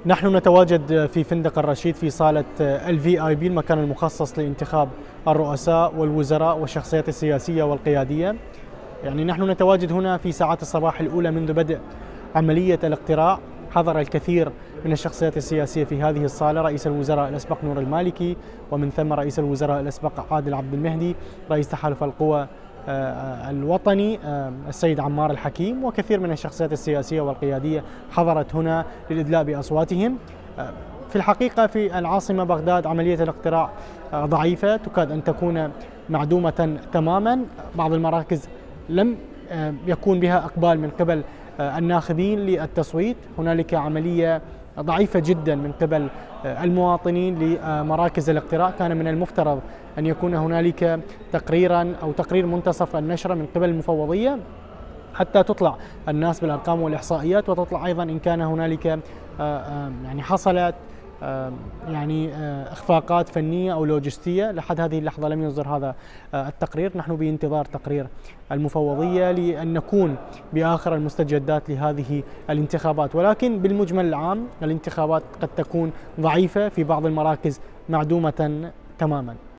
نحن نتواجد في فندق الرشيد في صالة الVIP، المكان المخصص لانتخاب الرؤساء والوزراء والشخصيات السياسية والقيادية. يعني نحن نتواجد هنا في ساعات الصباح الأولى منذ بدء عملية الاقتراع. حضر الكثير من الشخصيات السياسية في هذه الصالة: رئيس الوزراء الأسبق نور المالكي، ومن ثم رئيس الوزراء الأسبق عادل عبد المهدي، رئيس تحالف القوى الوطني السيد عمار الحكيم، وكثير من الشخصيات السياسية والقيادية حضرت هنا للإدلاء بأصواتهم. في الحقيقة في العاصمة بغداد عملية الاقتراع ضعيفة، تكاد أن تكون معدومة تماما. بعض المراكز لم يكون بها إقبال من قبل الناخبين للتصويت. هنالك عملية ضعيفة جدا من قبل المواطنين لمراكز الاقتراع. كان من المفترض أن يكون هنالك تقريرا أو تقرير منتصف النشرة من قبل المفوضية حتى تطلع الناس بالأرقام والإحصائيات، وتطلع أيضا إن كان هنالك يعني حصلت إخفاقات فنية أو لوجستية. لحد هذه اللحظة لم يصدر هذا التقرير. نحن بانتظار تقرير المفوضية لأن نكون بآخر المستجدات لهذه الانتخابات، ولكن بالمجمل العام الانتخابات قد تكون ضعيفة، في بعض المراكز معدومة تماما.